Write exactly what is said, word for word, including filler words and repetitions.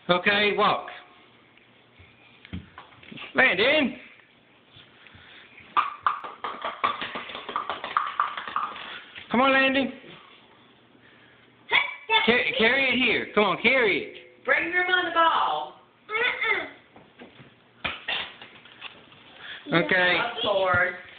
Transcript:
Okay, walk. Landon. Come on, Landon. Car carry it here. Come on, carry it. Bring your mother ball. Okay. Up forward.